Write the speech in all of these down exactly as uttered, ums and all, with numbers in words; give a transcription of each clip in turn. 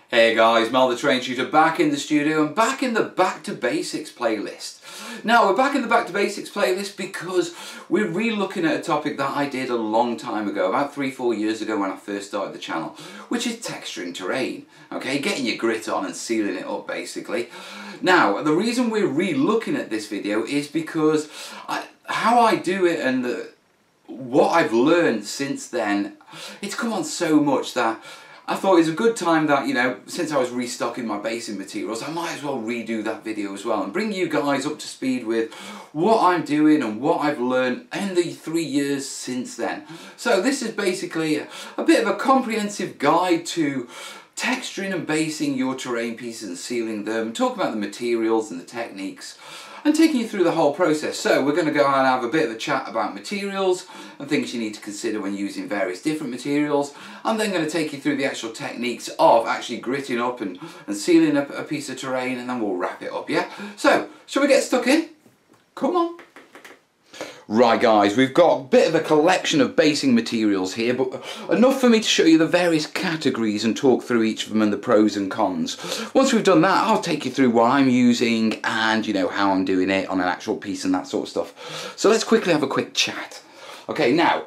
Hey guys, Mel the Terrain Tutor back in the studio and back in the Back to Basics playlist. Now we're back in the Back to Basics playlist because we're re-looking at a topic that I did a long time ago, about three, four years ago when I first started the channel, which is texturing terrain. Okay, getting your grit on and sealing it up basically. Now, the reason we're re-looking at this video is because I, how I do it and the, what I've learned since then, it's come on so much that I thought it was a good time that, you know, since I was restocking my basing materials, I might as well redo that video as well and bring you guys up to speed with what I'm doing and what I've learned in the three years since then. So this is basically a, a bit of a comprehensive guide to texturing and basing your terrain pieces and sealing them, talking about the materials and the techniques, and taking you through the whole process. So we're going to go and have a bit of a chat about materials and things you need to consider when using various different materials. I'm then going to take you through the actual techniques of actually gritting up and, and sealing up a piece of terrain, and then we'll wrap it up, yeah? So, shall we get stuck in? Come on. Right guys, we've got a bit of a collection of basing materials here, but enough for me to show you the various categories and talk through each of them and the pros and cons. Once we've done that, I'll take you through what I'm using and, you know, how I'm doing it on an actual piece and that sort of stuff. So let's quickly have a quick chat. Okay, now,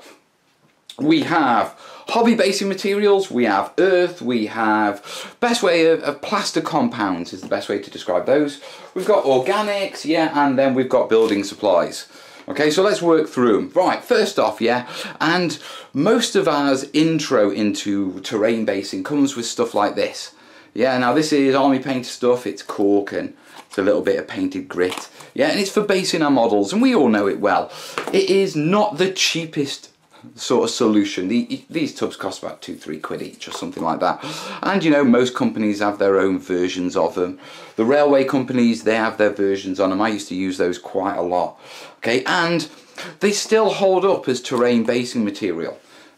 we have hobby basing materials, we have earth, we have best way of, of plaster compounds is the best way to describe those. We've got organics, yeah, and then we've got building supplies. Okay, so let's work through them. Right, first off, yeah, and most of our intro into terrain basing comes with stuff like this. Yeah, now this is army painter stuff, it's cork and it's a little bit of painted grit. Yeah, and it's for basing our models, and we all know it well. It is not the cheapest sort of solution. The, these tubs cost about two, three quid each or something like that. And you know, most companies have their own versions of them. The railway companies, they have their versions on them. I used to use those quite a lot. Okay, and they still hold up as terrain basing material.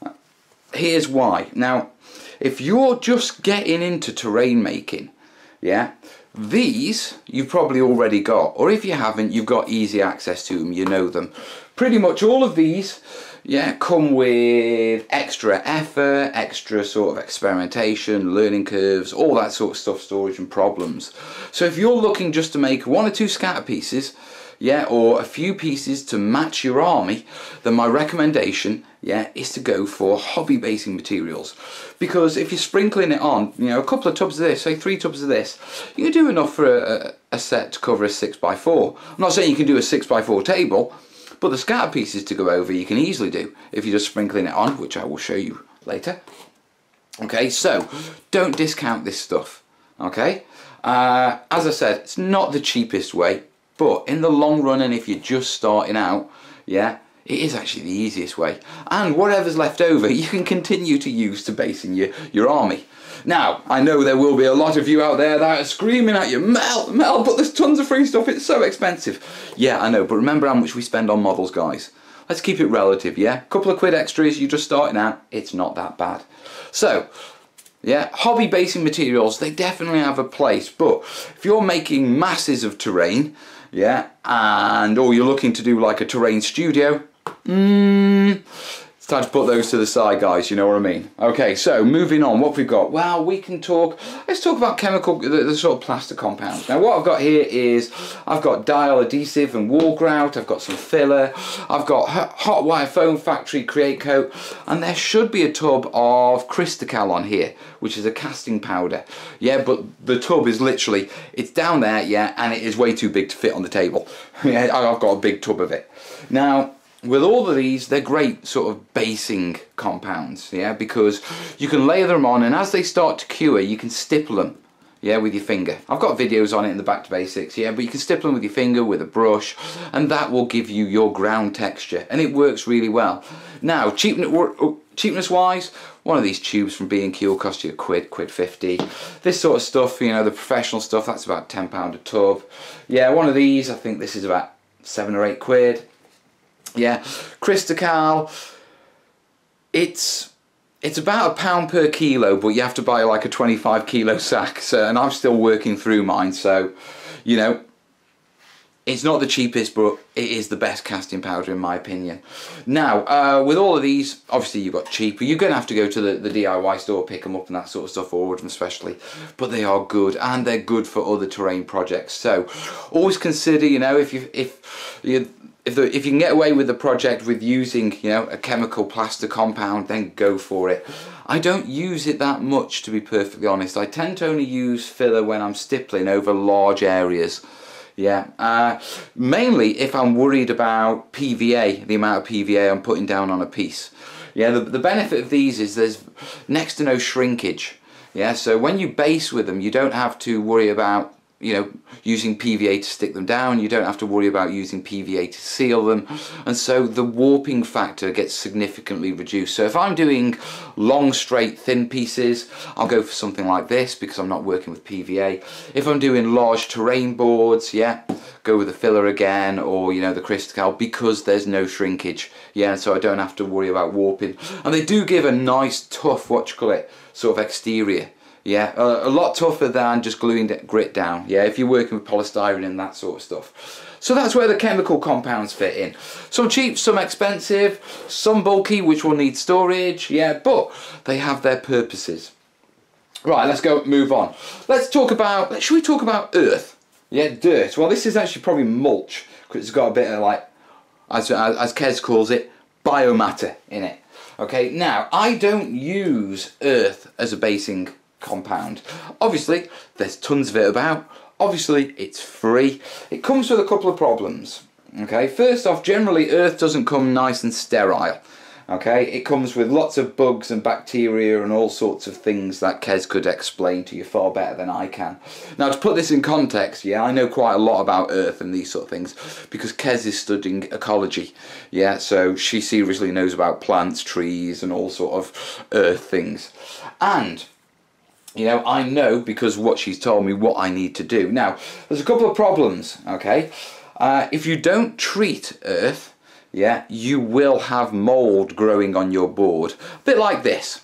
Here's why. Now, if you're just getting into terrain making, yeah, these you've probably already got, or if you haven't, you've got easy access to them, you know them. Pretty much all of these, yeah, come with extra effort, extra sort of experimentation, learning curves, all that sort of stuff, storage and problems. So if you're looking just to make one or two scatter pieces, yeah, or a few pieces to match your army, then my recommendation, yeah, is to go for hobby basing materials. Because if you're sprinkling it on, you know, a couple of tubs of this, say three tubs of this, you can do enough for a, a set to cover a six by four. I'm not saying you can do a six by four table, but the scatter pieces to go over you can easily do if you're just sprinkling it on, which I will show you later. Okay, so don't discount this stuff. Okay, uh, as I said, it's not the cheapest way, but in the long run, and if you're just starting out, yeah, it is actually the easiest way. And whatever's left over, you can continue to use to basing your, your army. Now, I know there will be a lot of you out there that are screaming at you, Mel, Mel, but there's tons of free stuff, it's so expensive. Yeah, I know, but remember how much we spend on models, guys. Let's keep it relative, yeah? A couple of quid extras, you're just starting out, it's not that bad. So, yeah, hobby basing materials, they definitely have a place, but if you're making masses of terrain, yeah, and or you're looking to do like a terrain studio, mm, it's time to put those to the side, guys, you know what I mean. Okay, so moving on, what have we got? Well, we can talk, let's talk about chemical, the, the sort of plaster compounds. Now what I've got here is, I've got dial adhesive and wall grout, I've got some filler, I've got hot wire foam factory create coat, and there should be a tub of Cristacal on here, which is a casting powder. Yeah, but the tub is literally, it's down there, yeah, and it is way too big to fit on the table. Yeah, I've got a big tub of it. Now, with all of these, they're great sort of basing compounds, yeah, because you can layer them on, and as they start to cure, you can stipple them, yeah, with your finger. I've got videos on it in the Back to Basics, yeah, but you can stipple them with your finger, with a brush, and that will give you your ground texture, and it works really well. Now, cheapness wise, one of these tubes from B and Q will cost you a quid, quid fifty. This sort of stuff, you know, the professional stuff, that's about ten pound a tub. Yeah, one of these, I think this is about seven or eight quid. Yeah, Cristacal, it's it's about a pound per kilo, but you have to buy like a twenty-five kilo sack. So, and I'm still working through mine, so you know, It's not the cheapest, but it is the best casting powder in my opinion. Now, uh, with all of these, obviously you've got cheaper. You're going to have to go to the, the D I Y store, pick them up and that sort of stuff, or order them especially. But they are good, and they're good for other terrain projects. So always consider, you know, if you if you if the, if you can get away with the project with using, you know, a chemical plaster compound, then go for it. I don't use it that much, to be perfectly honest. I tend to only use filler when I'm stippling over large areas. Yeah, uh, mainly if I'm worried about P V A, the amount of P V A I'm putting down on a piece. Yeah, the, the benefit of these is there's next to no shrinkage. Yeah, so when you base with them, you don't have to worry about, you know, using P V A to stick them down. You don't have to worry about using P V A to seal them, and so the warping factor gets significantly reduced. So if I'm doing long, straight, thin pieces, I'll go for something like this because I'm not working with P V A. If I'm doing large terrain boards, yeah, go with the filler again, or, you know, the Crystal, because there's no shrinkage. Yeah, so I don't have to worry about warping, and they do give a nice, tough, what you call it, sort of exterior. Yeah, a, a lot tougher than just gluing grit down. Yeah, if you're working with polystyrene and that sort of stuff. So that's where the chemical compounds fit in. Some cheap, some expensive, some bulky, which will need storage. Yeah, but they have their purposes. Right, let's go move on. Let's talk about, should we talk about earth? Yeah, dirt. Well, this is actually probably mulch, because it's got a bit of, like, as, as Kez calls it, biomatter in it. Okay, now, I don't use earth as a basing compound. Obviously, there's tons of it about. Obviously, it's free. It comes with a couple of problems. Okay, first off, generally earth doesn't come nice and sterile. Okay, it comes with lots of bugs and bacteria and all sorts of things that Kez could explain to you far better than I can. Now, to put this in context, yeah, I know quite a lot about earth and these sort of things because Kez is studying ecology. Yeah, so she seriously knows about plants, trees and all sort of earth things. And you know, I know, because what she's told me, what I need to do. Now, there's a couple of problems, okay? Uh, if you don't treat earth, yeah, you will have mould growing on your board. A bit like this.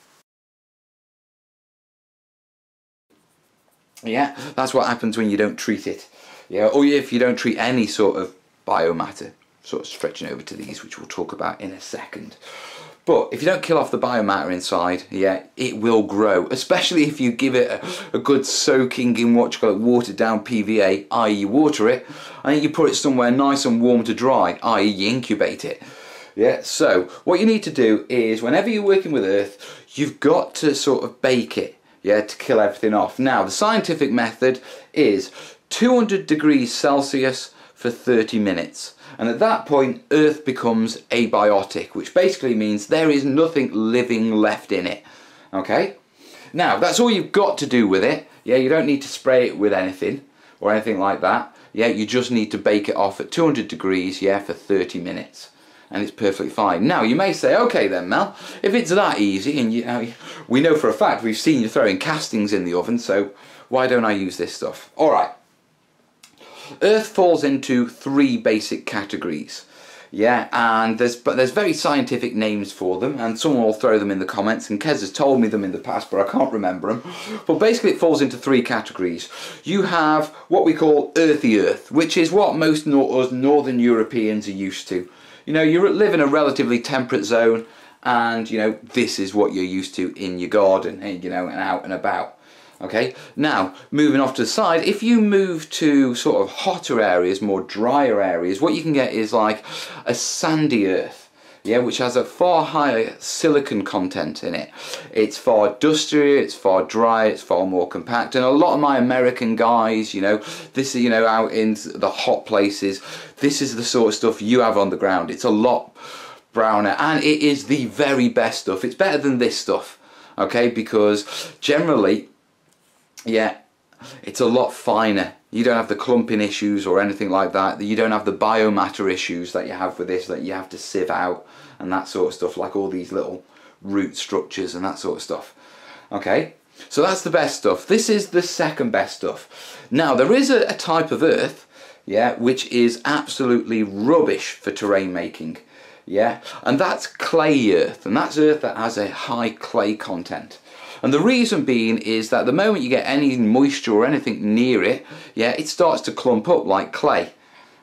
Yeah, that's what happens when you don't treat it. Yeah, or if you don't treat any sort of biomatter. Sort of stretching over to these, which we'll talk about in a second. But if you don't kill off the biomatter inside, yeah, it will grow. Especially if you give it a, a good soaking in what you call it, watered down P V A, that is you water it, and then you put it somewhere nice and warm to dry, that is you incubate it. Yeah, so what you need to do is, whenever you're working with earth, you've got to sort of bake it, yeah, to kill everything off. Now, the scientific method is two hundred degrees Celsius for thirty minutes. And at that point, earth becomes abiotic, which basically means there is nothing living left in it. Okay? Now, that's all you've got to do with it. Yeah, you don't need to spray it with anything or anything like that. Yeah, you just need to bake it off at two hundred degrees, yeah, for thirty minutes. And it's perfectly fine. Now, you may say, okay then, Mel, if it's that easy, and you know, we know for a fact, we've seen you throwing castings in the oven, so why don't I use this stuff? All right. Earth falls into three basic categories, yeah, and there's but there's very scientific names for them, and someone will throw them in the comments, and Kez has told me them in the past, but I can't remember them. But basically it falls into three categories. You have what we call earthy earth, which is what most nor us northern Europeans are used to. You know, you live in a relatively temperate zone, and, you know, this is what you're used to in your garden, and, you know, and out and about. Okay, now moving off to the side, if you move to sort of hotter areas, more drier areas, what you can get is like a sandy earth, yeah, which has a far higher silicon content in it. It's far dustier, it's far drier, it's far more compact, and a lot of my American guys, you know, this is, you know, out in the hot places, this is the sort of stuff you have on the ground. It's a lot browner, and it is the very best stuff. It's better than this stuff, okay, because generally, yeah, it's a lot finer. You don't have the clumping issues or anything like that. You don't have the biomatter issues that you have with this, that you have to sieve out and that sort of stuff, like all these little root structures and that sort of stuff. Okay, so that's the best stuff. This is the second best stuff. Now, there is a, a type of earth, yeah, which is absolutely rubbish for terrain making. Yeah, and that's clay earth, and that's earth that has a high clay content. And the reason being is that the moment you get any moisture or anything near it, yeah, it starts to clump up like clay.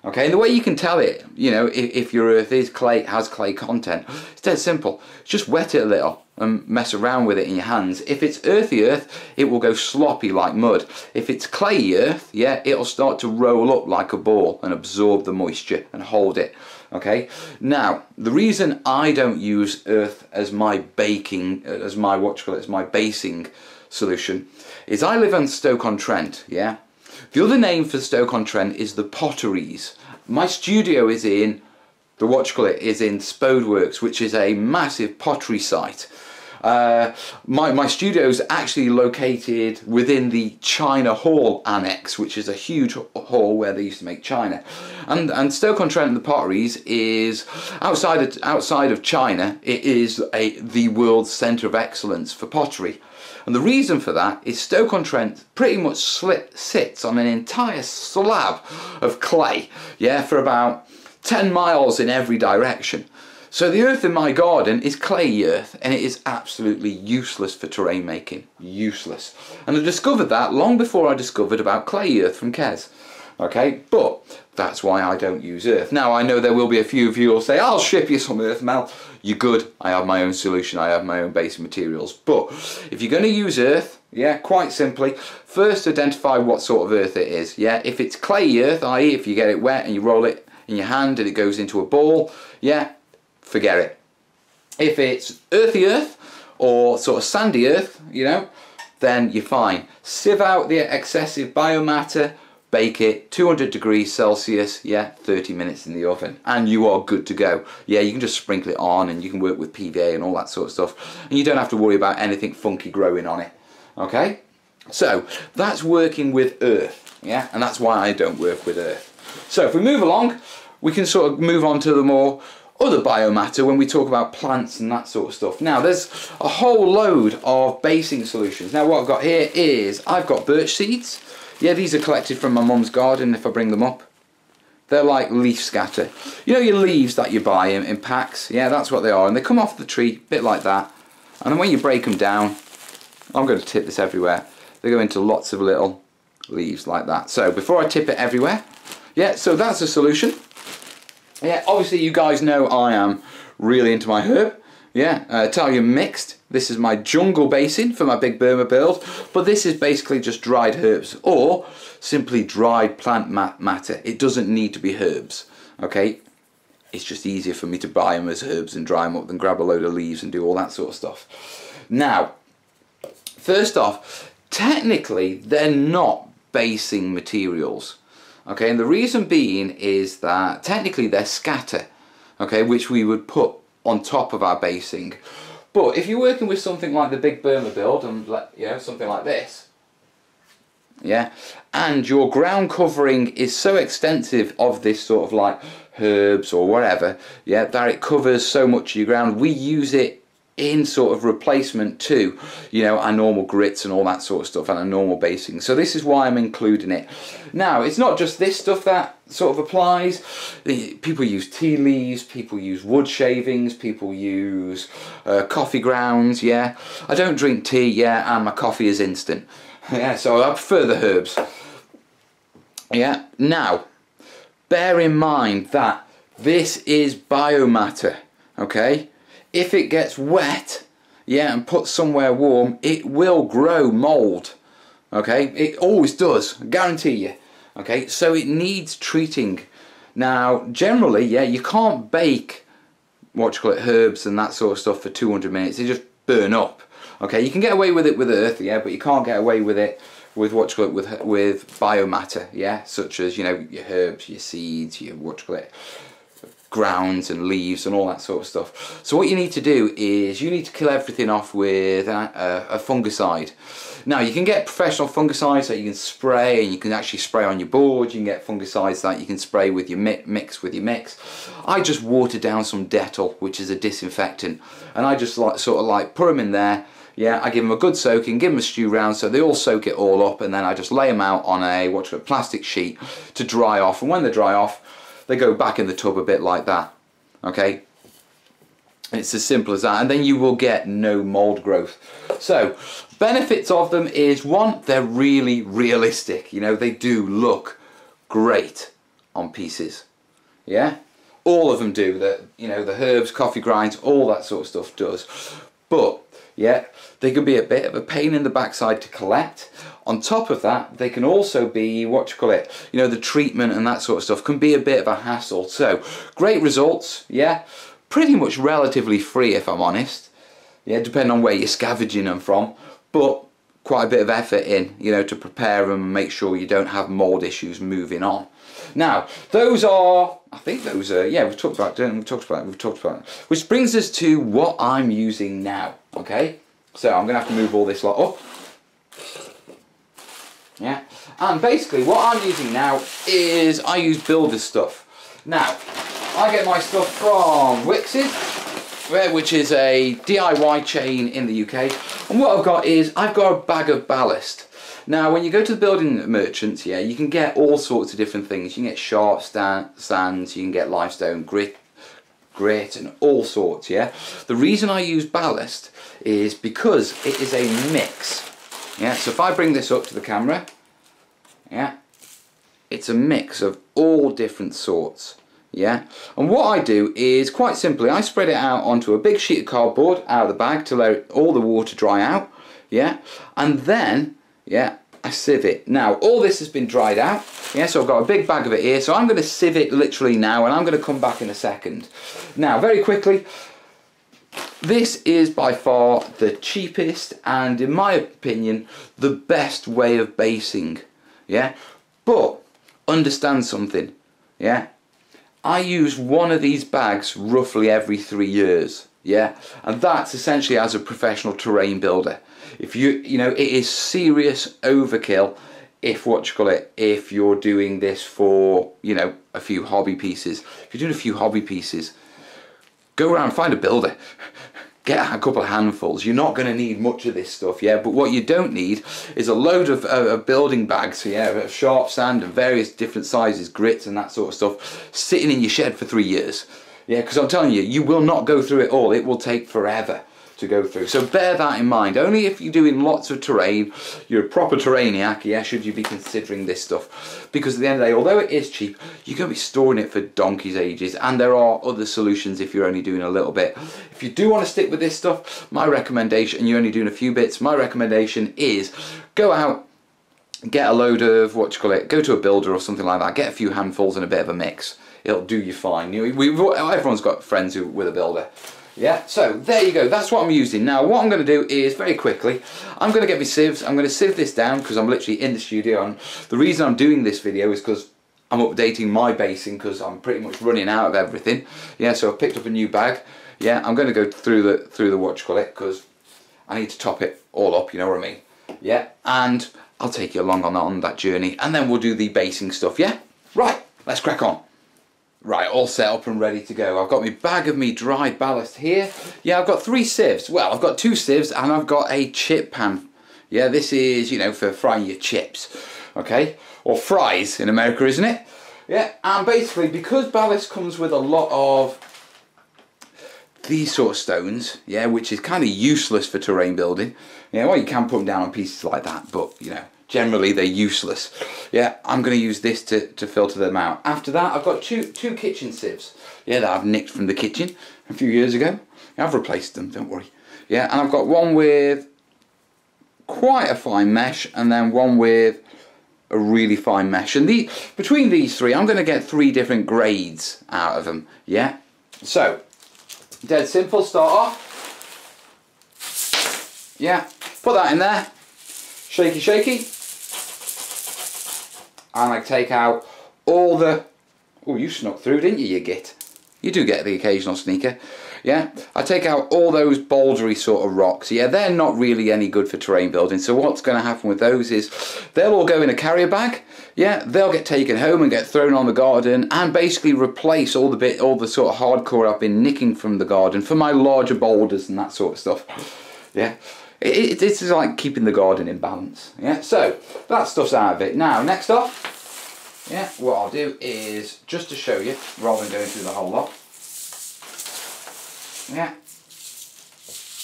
Okay, and the way you can tell it, you know, if, if your earth is clay, has clay content, it's dead simple. Just wet it a little and mess around with it in your hands. If it's earthy earth, it will go sloppy like mud. If it's clayey earth, yeah, it'll start to roll up like a ball and absorb the moisture and hold it. Okay, now the reason I don't use earth as my baking, as my what you call it, as my basing solution, is I live on Stoke-on-Trent, yeah. The other name for Stoke-on-Trent is the Potteries. My studio is in the what you call it is in Spodeworks, which is a massive pottery site. Uh, my, my studio is actually located within the China Hall Annex, which is a huge hall where they used to make china. And, and Stoke-on-Trent and the Potteries is outside of, outside of China. It is a, the world's centre of excellence for pottery. And the reason for that is Stoke-on-Trent pretty much slip, sits on an entire slab of clay, yeah, for about ten miles in every direction. So the earth in my garden is clayey earth, and it is absolutely useless for terrain making. Useless. And I discovered that long before I discovered about clayey earth from Kez. Okay, but that's why I don't use earth. Now I know there will be a few of you who will say, I'll ship you some earth, Mel. You're good, I have my own solution, I have my own basic materials. But if you're going to use earth, yeah, quite simply, first identify what sort of earth it is. Yeah, if it's clayey earth, that is if you get it wet and you roll it in your hand and it goes into a ball, yeah, forget it. If it's earthy earth or sort of sandy earth, you know, then you're fine. Sieve out the excessive biomatter, bake it two hundred degrees Celsius, yeah, thirty minutes in the oven, and you are good to go. Yeah, you can just sprinkle it on and you can work with P V A and all that sort of stuff, and you don't have to worry about anything funky growing on it. Okay, so that's working with earth, yeah, and that's why I don't work with earth. So if we move along, we can sort of move on to the more other biomatter when we talk about plants and that sort of stuff. Now there's a whole load of basing solutions. Now what I've got here is I've got birch seeds. Yeah, these are collected from my mum's garden. If I bring them up, they're like leaf scatter. You know your leaves that you buy in, in packs? Yeah, that's what they are, and they come off the tree, a bit like that. And then when you break them down, I'm going to tip this everywhere, they go into lots of little leaves like that. So before I tip it everywhere, yeah, so that's a solution. Yeah, obviously you guys know I am really into my herb. Yeah, uh, Italian mixed. This is my jungle basing for my big Burma build, but this is basically just dried herbs or simply dried plant mat matter. It doesn't need to be herbs, okay? It's just easier for me to buy them as herbs and dry them up than grab a load of leaves and do all that sort of stuff. Now, first off, technically they're not basing materials. Okay, and the reason being is that technically they're scatter, okay, which we would put on top of our basing. But if you're working with something like the Big Burma build, and you know, something like this, yeah, and your ground covering is so extensive of this sort of like herbs or whatever, yeah, that it covers so much of your ground, we use it in sort of replacement to, you know, our normal grits and all that sort of stuff and our normal basing. So this is why I'm including it. Now, it's not just this stuff that sort of applies. People use tea leaves, people use wood shavings, people use uh, coffee grounds, yeah. I don't drink tea, yeah, and my coffee is instant. Yeah, so I prefer the herbs. Yeah, now, bear in mind that this is biomatter, okay? If it gets wet, yeah, and put somewhere warm, it will grow mould, okay? It always does, I guarantee you, okay? So it needs treating. Now, generally, yeah, you can't bake, what you call it, herbs and that sort of stuff for two hundred minutes. They just burn up, okay? You can get away with it with earth, yeah, but you can't get away with it with what you call it, with, with biomatter, yeah? Such as, you know, your herbs, your seeds, your, what you call it, grounds and leaves and all that sort of stuff. So what you need to do is you need to kill everything off with a, a, a fungicide. Now you can get professional fungicides that you can spray, and you can actually spray on your board. You can get fungicides that you can spray with your mi mix with your mix. I just water down some Dettol, which is a disinfectant, and I just like sort of like put them in there. Yeah, I give them a good soaking, give them a stew round so they all soak it all up, and then I just lay them out on a what's a plastic sheet to dry off, and when they dry off, they go back in the tub a bit like that, okay? It's as simple as that, and then you will get no mold growth. So, benefits of them is, one, they're really realistic. You know, they do look great on pieces. Yeah, all of them do. That, you know, the herbs, coffee grinds, all that sort of stuff does. But yeah, they can be a bit of a pain in the backside to collect. On top of that, they can also be, what you call it, you know, the treatment and that sort of stuff can be a bit of a hassle. So, great results, yeah. Pretty much relatively free, if I'm honest. Yeah, depending on where you're scavenging them from. But quite a bit of effort in, you know, to prepare them and make sure you don't have mold issues moving on. Now, those are, I think those are, yeah, we've talked about it, we've talked about it, we've talked about it. Which brings us to what I'm using now, okay? So I'm going to have to move all this lot up. Yeah, and basically what I'm using now is I use builder stuff. Now, I get my stuff from Wix's, which is a D I Y chain in the U K. And what I've got is, I've got a bag of ballast. Now, when you go to the building merchants, yeah, you can get all sorts of different things. You can get sharp sands, you can get limestone, grit, grit, and all sorts, yeah. The reason I use ballast is because it is a mix. Yeah, so if I bring this up to the camera, yeah, it's a mix of all different sorts, yeah. And what I do is, quite simply, I spread it out onto a big sheet of cardboard out of the bag to let all the water dry out, yeah, and then, yeah, I sieve it. Now, all this has been dried out, yeah, so I've got a big bag of it here, so I'm going to sieve it literally now, and I'm going to come back in a second. Now, very quickly, this is by far the cheapest and, in my opinion, the best way of basing, yeah. But understand something, yeah. I use one of these bags roughly every three years, yeah, and that's essentially as a professional terrain builder. If you, you know, it is serious overkill if, what you call it, if you're doing this for, you know, a few hobby pieces. If you're doing a few hobby pieces, go around, find a builder. Get a couple of handfuls. You're not going to need much of this stuff, yeah. But what you don't need is a load of, uh, of building bags, yeah, of sharp sand and various different sizes, grits and that sort of stuff, sitting in your shed for three years, yeah. Because I'm telling you, you will not go through it all. It will take forever to go through. So bear that in mind. Only if you're doing lots of terrain, you're a proper terrainiac, yeah, should you be considering this stuff. Because at the end of the day, although it is cheap, you're going to be storing it for donkey's ages, and there are other solutions if you're only doing a little bit. If you do want to stick with this stuff, my recommendation, and you're only doing a few bits, my recommendation is go out, get a load of, what you call it, go to a builder or something like that, get a few handfuls and a bit of a mix. It'll do you fine. You know, we've, everyone's got friends who with a builder. Yeah, so there you go, that's what I'm using. Now what I'm going to do is, very quickly, I'm going to get my sieves, I'm going to sieve this down because I'm literally in the studio, and the reason I'm doing this video is because I'm updating my basing because I'm pretty much running out of everything. Yeah, so I picked up a new bag. Yeah, I'm going to go through the, through the what you call it, because I need to top it all up, you know what I mean? Yeah, and I'll take you along on, on that journey, and then we'll do the basing stuff, yeah? Right, let's crack on. Right, all set up and ready to go. I've got my bag of me dry ballast here. Yeah, I've got three sieves. Well, I've got two sieves and I've got a chip pan. Yeah, this is, you know, for frying your chips. Okay? Or fries in America, isn't it? Yeah, and basically, because ballast comes with a lot of these sort of stones, yeah, which is kind of useless for terrain building. Yeah, well, you can put them down on pieces like that, but, you know, generally they're useless. Yeah, I'm going to use this to, to filter them out. After that, I've got two two kitchen sieves, yeah, that I've nicked from the kitchen a few years ago. Yeah, I've replaced them, don't worry. Yeah, and I've got one with quite a fine mesh, and then one with a really fine mesh. And the, between these three, I'm going to get three different grades out of them, yeah. So, dead simple, start off. Yeah, put that in there. Shaky, shaky. And I take out all the... Oh, you snuck through, didn't you, you git? You do get the occasional sneaker. Yeah, I take out all those bouldery sort of rocks. Yeah, they're not really any good for terrain building. So what's going to happen with those is they'll all go in a carrier bag. Yeah, they'll get taken home and get thrown on the garden and basically replace all the bit, all the sort of hardcore I've been nicking from the garden for my larger boulders and that sort of stuff. Yeah. It, it, it's like keeping the garden in balance. Yeah, so that stuff's out of it. Now, next off, yeah, what I'll do is, just to show you, rather than going through the whole lot, yeah,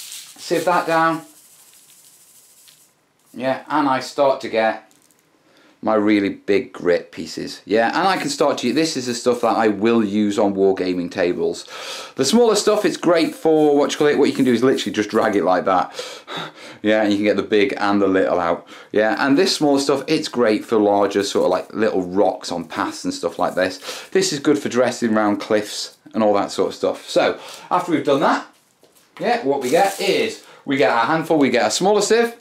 sieve that down, yeah, and I start to get my really big grit pieces. Yeah, and I can start to, this is the stuff that I will use on wargaming tables. The smaller stuff, it's great for, what you call it, what you can do is literally just drag it like that. Yeah, and you can get the big and the little out. Yeah, and this smaller stuff, it's great for larger sort of like little rocks on paths and stuff like this. This is good for dressing around cliffs and all that sort of stuff. So, after we've done that, yeah, what we get is, we get a handful, we get a smaller sieve.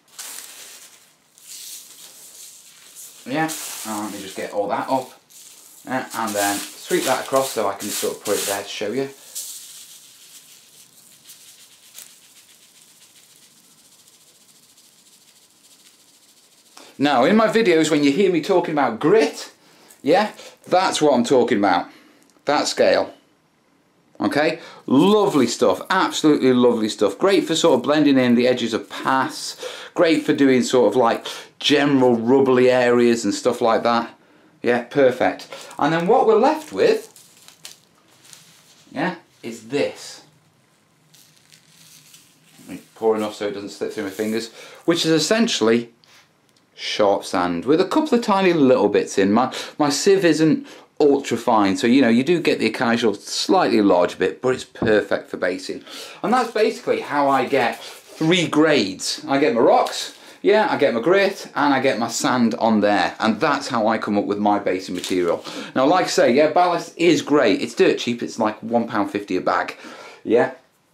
Yeah, and let me just get all that up, yeah, and then sweep that across so I can sort of put it there to show you. Now in my videos when you hear me talking about grit, yeah, that's what I'm talking about, that scale. Okay, lovely stuff, absolutely lovely stuff. Great for sort of blending in the edges of paths, great for doing sort of like general rubbly areas and stuff like that. Yeah, perfect. And then what we're left with, yeah, is this. Let me pour enough so it doesn't slip through my fingers, which is essentially sharp sand with a couple of tiny little bits in. My, my sieve isn't ultra fine, so you know you do get the occasional slightly large bit, but it's perfect for basing. And that's basically how I get three grades. I get my rocks, yeah, I get my grit, and I get my sand on there, and that's how I come up with my basing material. Now like I say, yeah, ballast is great, it's dirt cheap, it's like one pound fifty a bag, yeah,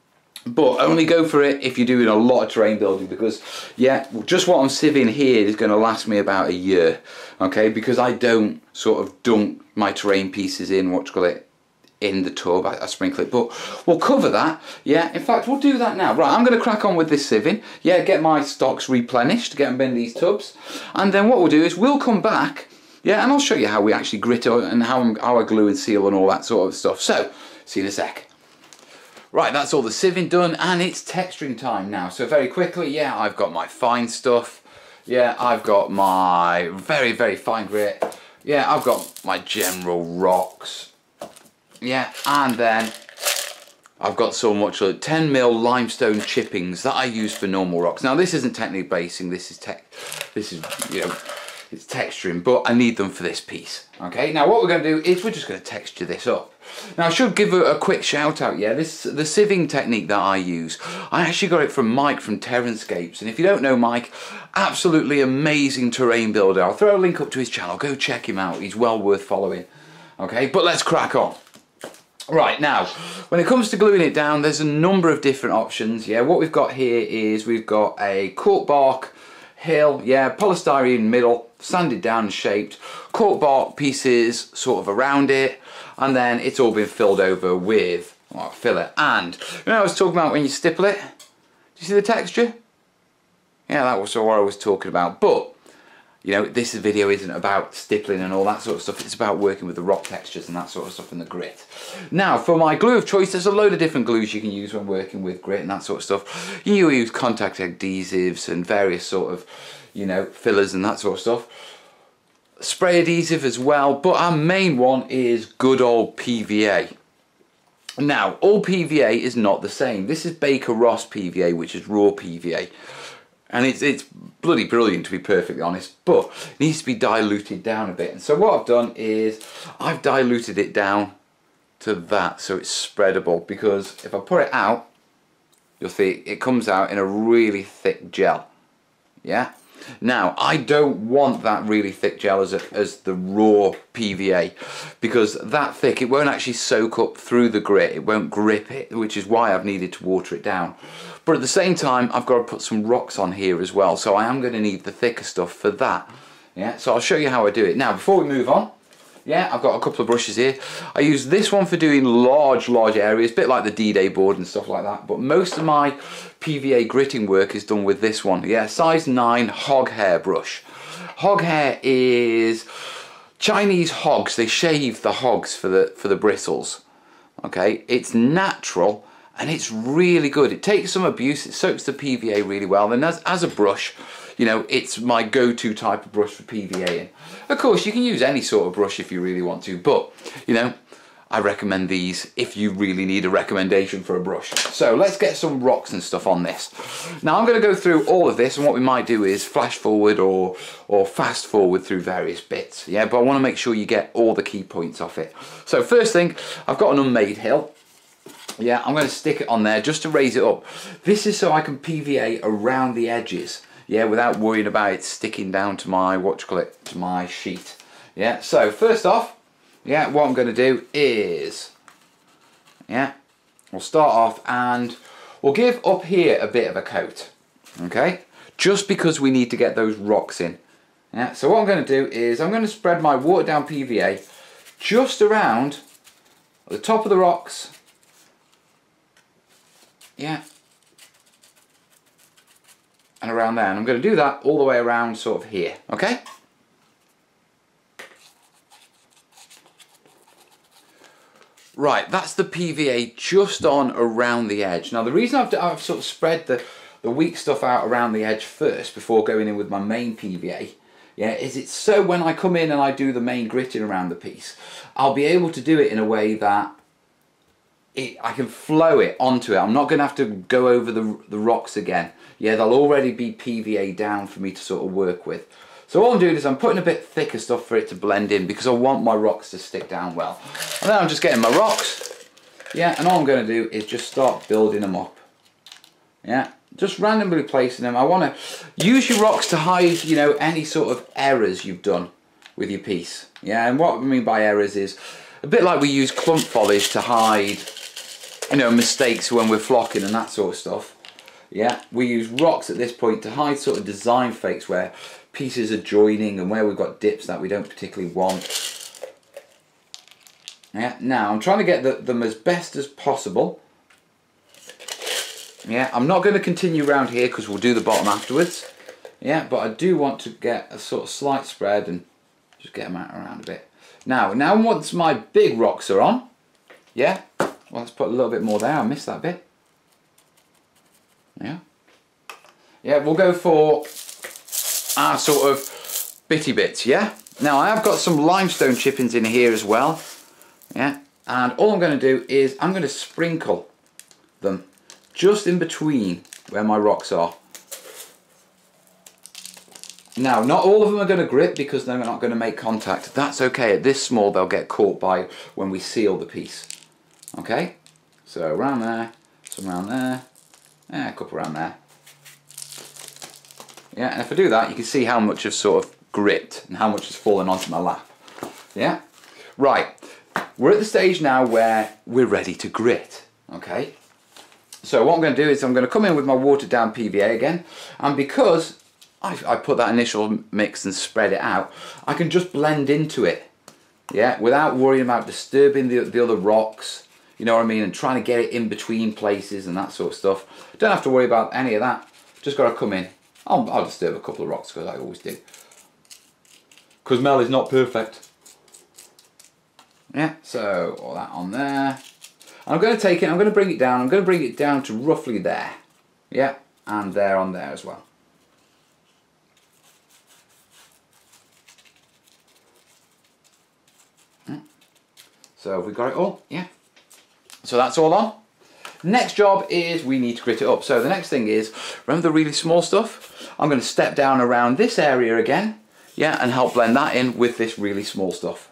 but only go for it if you're doing a lot of terrain building, because yeah, just what I'm sieving here is going to last me about a year, okay, because I don't sort of dunk my terrain pieces in, what you call it, in the tub, I, I sprinkle it, but we'll cover that, yeah, in fact we'll do that now. Right, I'm going to crack on with this sieving, yeah, get my stocks replenished, get them in these tubs, and then what we'll do is we'll come back, yeah, and I'll show you how we actually grit it and how, I'm, how I glue and seal and all that sort of stuff. So, see you in a sec. Right, that's all the sieving done, and it's texturing time now. So very quickly, yeah, I've got my fine stuff, yeah, I've got my very, very fine grit, yeah, I've got my general rocks, yeah, and then I've got so much like ten mil limestone chippings that I use for normal rocks. Now this isn't technically basing, this is tech, this is, you know, it's texturing, but I need them for this piece. Okay, now what we're going to do is we're just going to texture this up. Now I should give a, a quick shout out, yeah, this the sieving technique that I use, I actually got it from Mike from Terrainiacs, and if you don't know Mike, absolutely amazing terrain builder. I'll throw a link up to his channel, go check him out, he's well worth following. Okay, but let's crack on. Right, now, when it comes to gluing it down, there's a number of different options, yeah. What we've got here is we've got a cork bark hill, yeah, polystyrene middle, sanded down and shaped, cork bark pieces sort of around it, and then it's all been filled over with well, filler. And you know what I was talking about when you stipple it? Do you see the texture? Yeah, that was what I was talking about. But you know, this video isn't about stippling and all that sort of stuff. It's about working with the rock textures and that sort of stuff and the grit. Now, for my glue of choice, there's a load of different glues you can use when working with grit and that sort of stuff. You use contact adhesives and various sort of, you know, fillers and that sort of stuff. Spray adhesive as well, but our main one is good old P V A. Now, all P V A is not the same. This is Baker Ross P V A, which is raw P V A. And it's, it's bloody brilliant, to be perfectly honest, but it needs to be diluted down a bit. And so what I've done is I've diluted it down to that so it's spreadable, because if I pour it out, you'll see it comes out in a really thick gel. Yeah? Now, I don't want that really thick gel as, a, as the raw P V A, because that thick, it won't actually soak up through the grit, it won't grip it, which is why I've needed to water it down. But at the same time, I've got to put some rocks on here as well, so I am going to need the thicker stuff for that. Yeah, so I'll show you how I do it. Now, before we move on, yeah, I've got a couple of brushes here. I use this one for doing large, large areas, a bit like the D-Day board and stuff like that, but most of my P V A gritting work is done with this one. Yeah, size nine hog hair brush. Hog hair is Chinese hogs. They shave the hogs for the for the bristles. Okay, it's natural and it's really good. It takes some abuse. It soaks the P V A really well. And as as a brush, you know, it's my go-to type of brush for PVAing. Of course, you can use any sort of brush if you really want to, but you know, I recommend these if you really need a recommendation for a brush. So let's get some rocks and stuff on this. Now I'm going to go through all of this, and what we might do is flash forward or or fast forward through various bits. Yeah, but I want to make sure you get all the key points off it. So first thing, I've got an unmade hill. Yeah, I'm going to stick it on there just to raise it up. This is so I can P V A around the edges. Yeah, without worrying about it sticking down to my, what you call it, to my sheet. Yeah, so first off, yeah, what I'm going to do is, yeah, we'll start off and we'll give up here a bit of a coat, okay, just because we need to get those rocks in. Yeah, so what I'm going to do is I'm going to spread my watered down P V A just around the top of the rocks, yeah, and around there, and I'm going to do that all the way around sort of here, okay? Right, that's the P V A just on around the edge. Now the reason I've, I've sort of spread the, the weak stuff out around the edge first before going in with my main P V A, yeah, is it's so when I come in and I do the main gritting around the piece, I'll be able to do it in a way that it, I can flow it onto it. I'm not going to have to go over the, the rocks again. Yeah, they'll already be P V A down for me to sort of work with. So all I'm doing is I'm putting a bit thicker stuff for it to blend in because I want my rocks to stick down well. And then I'm just getting my rocks. Yeah, and all I'm going to do is just start building them up. Yeah, just randomly placing them. I want to use your rocks to hide, you know, any sort of errors you've done with your piece. Yeah, and what I mean by errors is a bit like we use clump polish to hide, you know, mistakes when we're flocking and that sort of stuff. Yeah, we use rocks at this point to hide sort of design fakes where pieces are joining and where we've got dips that we don't particularly want. Yeah, now I'm trying to get the, them as best as possible. Yeah, I'm not going to continue around here because we'll do the bottom afterwards. Yeah, but I do want to get a sort of slight spread and just get them out around a bit. Now, now once my big rocks are on, yeah, well, let's put a little bit more there. I missed that bit. Yeah, yeah, we'll go for our sort of bitty bits. Yeah, now I have got some limestone chippings in here as well. Yeah, and all I'm going to do is I'm going to sprinkle them just in between where my rocks are. Now, not all of them are going to grip because they're not going to make contact. That's okay. At this small, they'll get caught by when we seal the piece. Okay, so around there, some around there. Yeah, a couple around there. Yeah, and if I do that, you can see how much has sort of gripped and how much has fallen onto my lap. Yeah, right. We're at the stage now where we're ready to grit. Okay. So what I'm going to do is I'm going to come in with my watered down P V A again, and because I, I put that initial mix and spread it out, I can just blend into it. Yeah, without worrying about disturbing the the other rocks. You know what I mean? And trying to get it in between places and that sort of stuff. Don't have to worry about any of that. Just got to come in. I'll, I'll disturb a couple of rocks because I always do. Because Mel is not perfect. Yeah, so all that on there. I'm going to take it, I'm going to bring it down. I'm going to bring it down to roughly there. Yeah, and there on there as well. So have we got it all? Yeah. So that's all on. Next job is we need to grit it up. So the next thing is, remember the really small stuff? I'm going to step down around this area again, yeah, and help blend that in with this really small stuff.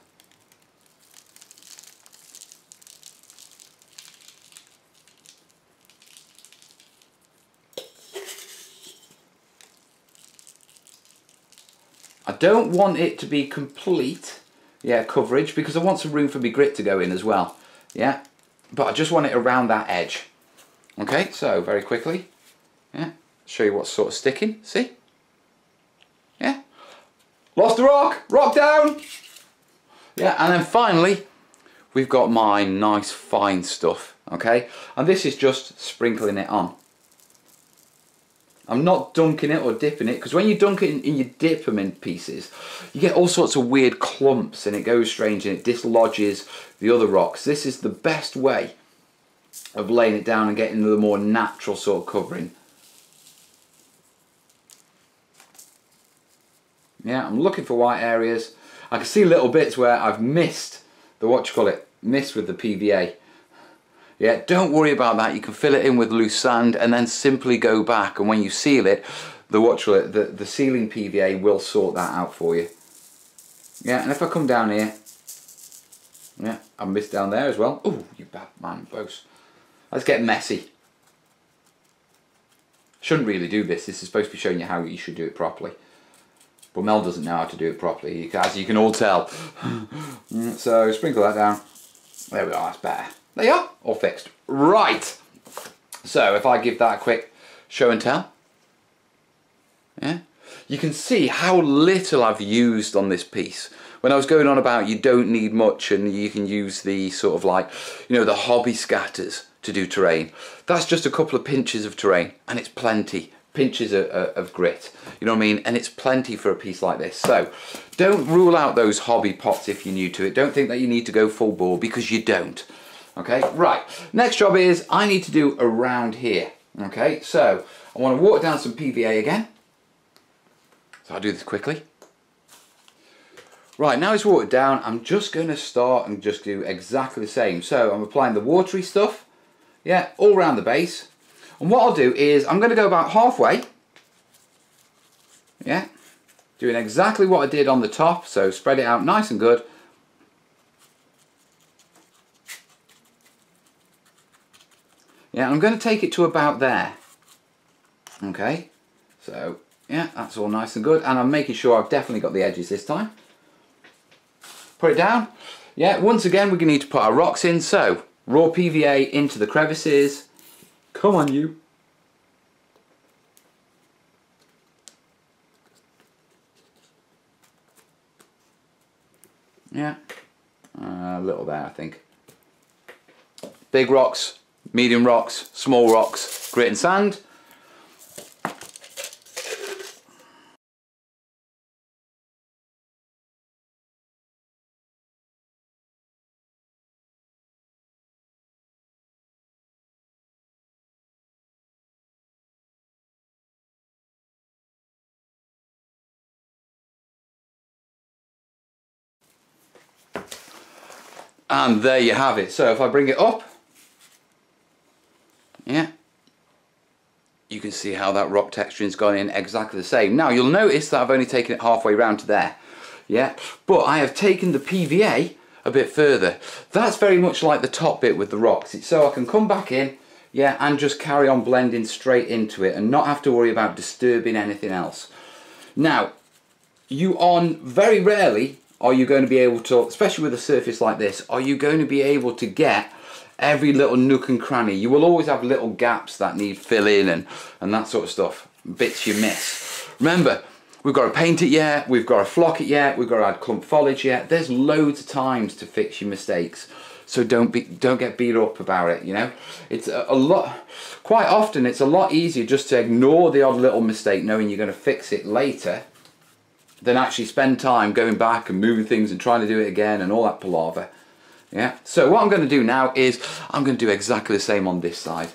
I don't want it to be complete, yeah, coverage, because I want some room for my grit to go in as well, yeah. But I just want it around that edge. Okay, so very quickly, yeah, show you what's sort of sticking, see? Yeah, lost a rock, rock down! Yeah, and then finally, we've got my nice fine stuff, okay? And this is just sprinkling it on. I'm not dunking it or dipping it, because when you dunk it and you dip them in pieces, you get all sorts of weird clumps and it goes strange and it dislodges the other rocks. This is the best way of laying it down and getting the more natural sort of covering. Yeah, I'm looking for white areas. I can see little bits where I've missed the, what you call it, miss with the P V A. Yeah, don't worry about that. You can fill it in with loose sand and then simply go back, and when you seal it, the watch will, the, the sealing P V A will sort that out for you. Yeah, and if I come down here, yeah, I missed down there as well. Oh, you bad man, both. Let's get messy. Shouldn't really do this. This is supposed to be showing you how you should do it properly. But Mel doesn't know how to do it properly, as you can all tell. So sprinkle that down. There we are, that's better. There you are, all fixed. Right. So if I give that a quick show and tell. Yeah. You can see how little I've used on this piece. When I was going on about you don't need much and you can use the sort of like, you know, the hobby scatters to do terrain. That's just a couple of pinches of terrain and it's plenty. Pinches of, of grit, you know what I mean? And it's plenty for a piece like this. So don't rule out those hobby pots if you're new to it. Don't think that you need to go full bore, because you don't. Okay, right. Next job is I need to do around here. Okay, so I want to water down some P V A again. So I'll do this quickly. Right, now it's watered down, I'm just going to start and just do exactly the same. So I'm applying the watery stuff, yeah, all around the base. And what I'll do is I'm going to go about halfway, yeah, doing exactly what I did on the top, so spread it out nice and good. Yeah, I'm going to take it to about there. Okay, so yeah, that's all nice and good, and I'm making sure I've definitely got the edges this time. Put it down. Yeah, once again we're going to need to put our rocks in, so raw P V A into the crevices. Come on, you. Yeah, uh, a little there I think. Big rocks, medium rocks, small rocks, grit and sand. And there you have it. So if I bring it up, yeah, you can see how that rock texturing's gone in exactly the same. Now you'll notice that I've only taken it halfway round to there, yeah, but I have taken the P V A a bit further. That's very much like the top bit with the rocks. It's so I can come back in, yeah, and just carry on blending straight into it and not have to worry about disturbing anything else. Now, you on very rarely are you going to be able to, especially with a surface like this, are you going to be able to get every little nook and cranny? You will always have little gaps that need filling and, and that sort of stuff, bits you miss. Remember, we've got to paint it yet, we've got to flock it yet, we've got to add clump foliage yet. There's loads of times to fix your mistakes. So don't be, don't get beat up about it, you know. It's a, a lot, quite often it's a lot easier just to ignore the odd little mistake knowing you're going to fix it later, than actually spend time going back and moving things and trying to do it again and all that palaver. Yeah. So what I'm going to do now is I'm going to do exactly the same on this side.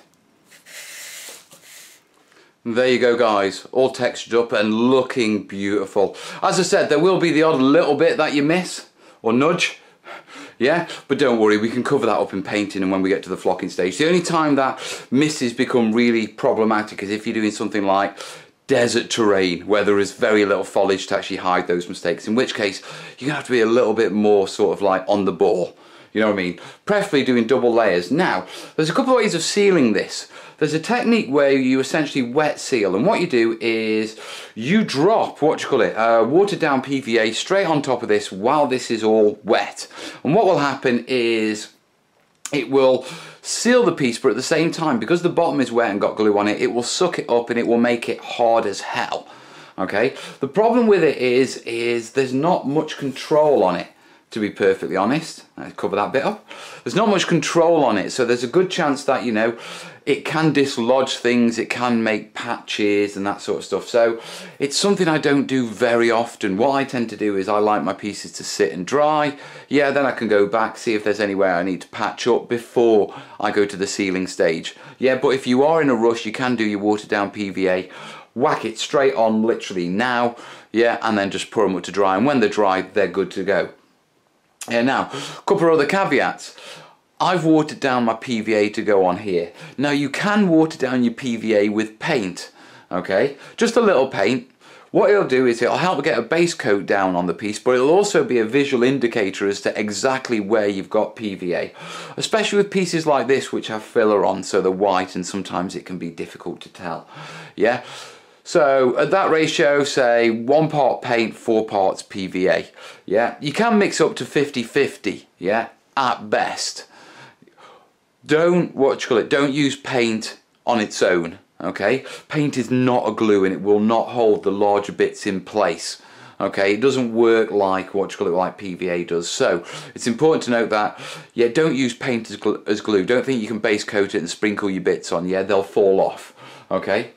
And there you go, guys, all textured up and looking beautiful. As I said, there will be the odd little bit that you miss or nudge. Yeah, but don't worry, we can cover that up in painting and when we get to the flocking stage. The only time that misses become really problematic is if you're doing something like desert terrain where there is very little foliage to actually hide those mistakes, in which case you're gonna have to be a little bit more sort of like on the ball, you know what I mean, preferably doing double layers. Now there's a couple of ways of sealing this. There's a technique where you essentially wet seal, and what you do is you drop what you call it uh, watered down P V A straight on top of this while this is all wet, and what will happen is it will seal the piece, but at the same time, because the bottom is wet and got glue on it, it will suck it up and it will make it hard as hell. Okay, the problem with it is is there's not much control on it, to be perfectly honest. I'll cover that bit up. There's not much control on it, so there's a good chance that, you know, it can dislodge things, it can make patches and that sort of stuff. So it's something I don't do very often. What I tend to do is I like my pieces to sit and dry. Yeah, then I can go back, see if there's anywhere I need to patch up before I go to the sealing stage. Yeah, but if you are in a rush, you can do your watered down P V A, whack it straight on literally now, yeah, and then just pour them up to dry, and when they're dry, they're good to go. Yeah, now, a couple of other caveats. I've watered down my P V A to go on here. Now you can water down your P V A with paint, okay? Just a little paint. What it'll do is it'll help get a base coat down on the piece, but it'll also be a visual indicator as to exactly where you've got P V A. Especially with pieces like this which have filler on, so they're white and sometimes it can be difficult to tell. Yeah? So at that ratio, say one part paint, four parts P V A. Yeah? You can mix up to fifty fifty, yeah, at best. Don't, what you call it, don't use paint on its own, okay? Paint is not a glue and it will not hold the larger bits in place, okay? It doesn't work like, what you call it, like P V A does. So it's important to note that, yeah, don't use paint as, gl as glue. Don't think you can base coat it and sprinkle your bits on, yeah, they'll fall off, okay?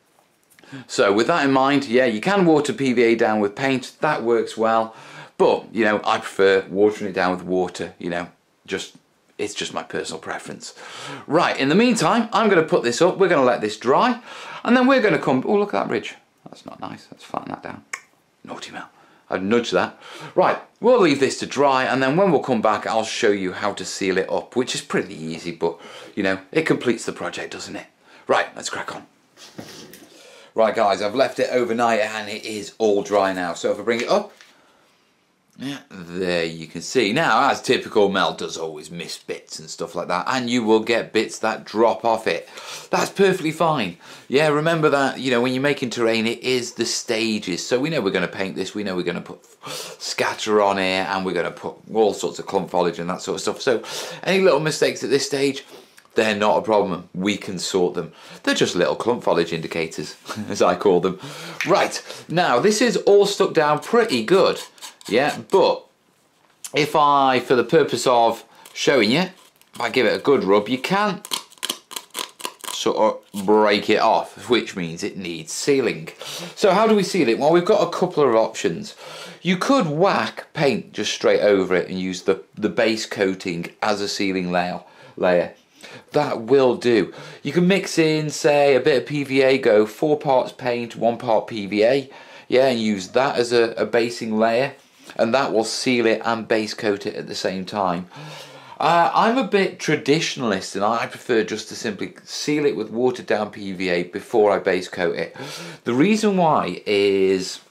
So with that in mind, yeah, you can water P V A down with paint, that works well, but, you know, I prefer watering it down with water, you know, just... it's just my personal preference. Right, in the meantime, I'm going to put this up, we're going to let this dry, and then we're going to come... oh, look at that ridge. That's not nice, let's flatten that down. Naughty Mel. I'd nudge that. Right, we'll leave this to dry, and then when we'll come back, I'll show you how to seal it up, which is pretty easy, but, you know, it completes the project, doesn't it? Right, let's crack on. Right, guys, I've left it overnight, and it is all dry now. So if I bring it up, yeah, there you can see. Now, as typical, Mel does always miss bits and stuff like that, and you will get bits that drop off it. That's perfectly fine. Yeah, remember that, you know, when you're making terrain, it is the stages. So we know we're going to paint this, we know we're going to put scatter on here, and we're going to put all sorts of clump foliage and that sort of stuff. So any little mistakes at this stage, they're not a problem. We can sort them. They're just little clump foliage indicators, as I call them. Right, now this is all stuck down pretty good. Yeah, but if I, for the purpose of showing you, if I give it a good rub, you can sort of break it off, which means it needs sealing. So how do we seal it? Well, we've got a couple of options. You could whack paint just straight over it and use the, the base coating as a sealing layer. layer. That will do. You can mix in, say, a bit of P V A, go four parts paint, one part P V A, yeah, and use that as a, a basing layer, and that will seal it and base coat it at the same time. Uh, I'm a bit traditionalist, and I prefer just to simply seal it with watered down P V A before I base coat it. The reason why is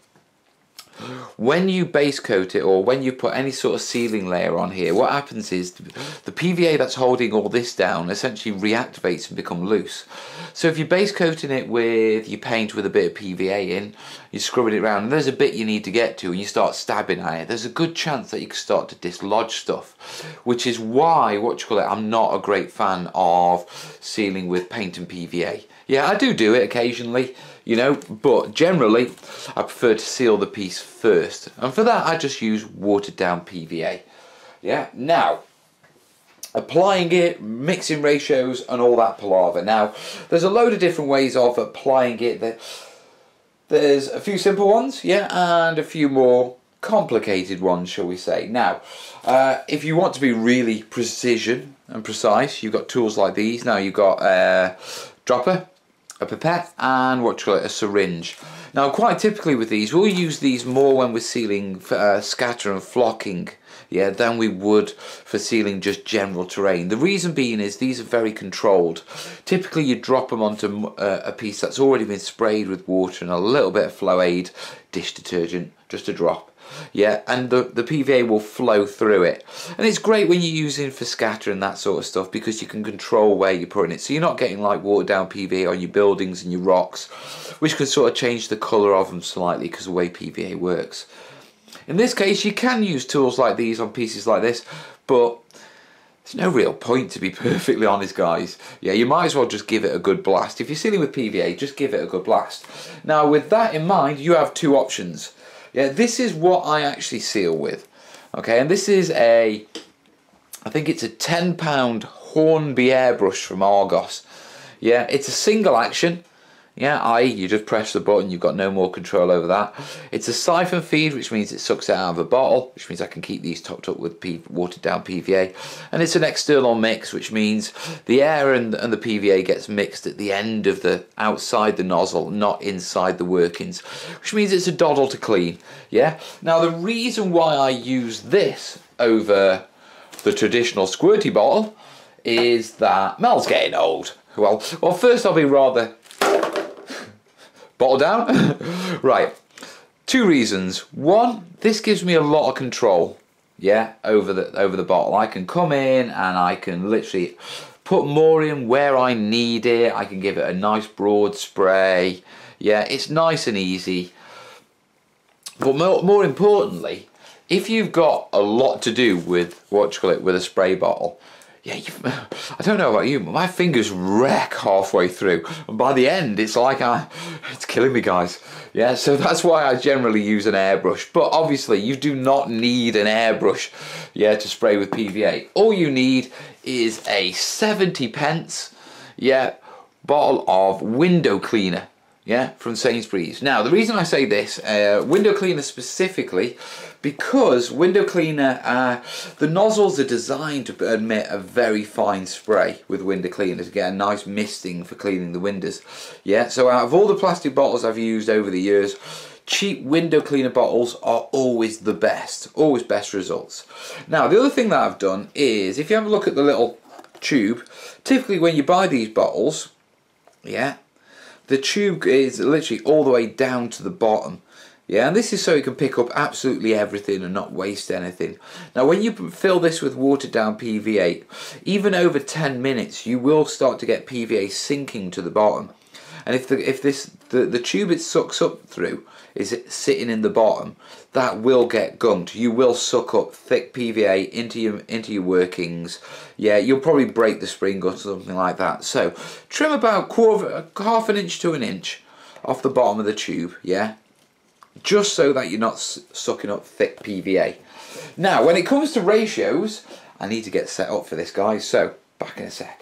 when you base coat it, or when you put any sort of sealing layer on here, what happens is the P V A that's holding all this down essentially reactivates and become loose. So if you're base coating it with your paint with a bit of P V A in, you're scrubbing it around, and there's a bit you need to get to, and you start stabbing at it, there's a good chance that you can start to dislodge stuff, which is why, what you call it, I'm not a great fan of sealing with paint and P V A. Yeah, I do do it occasionally, you know, but generally I prefer to seal the piece first, and for that I just use watered down P V A. Yeah, now applying it, mixing ratios and all that palaver. Now there's a load of different ways of applying it. There's a few simple ones, yeah, and a few more complicated ones, shall we say. Now uh, if you want to be really precision and precise, you've got tools like these. Now you've got a dropper, a pipette, and what you call it, a syringe. Now quite typically with these, we'll use these more when we're sealing uh, scatter and flocking, yeah, than we would for sealing just general terrain. The reason being is these are very controlled. Typically you drop them onto uh, a piece that's already been sprayed with water and a little bit of Flow Aid dish detergent, just a drop. Yeah, and the, the P V A will flow through it. And it's great when you're using for scatter and that sort of stuff, because you can control where you're putting it. So you're not getting like watered down P V A on your buildings and your rocks, which can sort of change the colour of them slightly because of the way P V A works. In this case, you can use tools like these on pieces like this, but there's no real point, to be perfectly honest, guys. Yeah, you might as well just give it a good blast. If you're sealing with P V A, just give it a good blast. Now, with that in mind, you have two options. Yeah, this is what I actually seal with. Okay, and this is a, I think it's a ten pound Hornby airbrush from Argos. Yeah, it's a single action. Yeah, that is, you just press the button, you've got no more control over that. It's a siphon feed, which means it sucks it out of a bottle, which means I can keep these topped up with P watered down P V A. And it's an external mix, which means the air and, and the P V A gets mixed at the end of the, outside the nozzle, not inside the workings, which means it's a doddle to clean. Yeah. Now the reason why I use this over the traditional squirty bottle is that Mel's getting old. Well, well, first I'll be rather bottle down. Right, two reasons. One, this gives me a lot of control, yeah, over the over the bottle. I can come in and I can literally put more in where I need it. I can give it a nice broad spray. Yeah, it's nice and easy. But more, more importantly, if you've got a lot to do with what you call it with a spray bottle, yeah, you've, I don't know about you, but my fingers wreck halfway through, and by the end it's like I, it's killing me, guys. Yeah, so that's why I generally use an airbrush. But obviously you do not need an airbrush, yeah, to spray with P V A. All you need is a seventy pence, yeah, bottle of window cleaner. Yeah, from Sainsbury's. Now, the reason I say this, uh, window cleaner specifically, because window cleaner, uh, the nozzles are designed to emit a very fine spray with window cleaner to get a nice misting for cleaning the windows. Yeah, so out of all the plastic bottles I've used over the years, cheap window cleaner bottles are always the best, always best results. Now, the other thing that I've done is, if you have a look at the little tube, typically when you buy these bottles, yeah, the tube is literally all the way down to the bottom. Yeah, and this is so you can pick up absolutely everything and not waste anything. Now, when you fill this with watered down P V A, even over ten minutes, you will start to get P V A sinking to the bottom. And if the if this the, the tube it sucks up through is it sitting in the bottom, that will get gunked. You will suck up thick P V A into your into your workings. Yeah, you'll probably break the spring or something like that. So trim about quarter, half an inch to an inch off the bottom of the tube. Yeah, just so that you're not sucking up thick P V A. Now, when it comes to ratios, I need to get set up for this, guys. So back in a sec.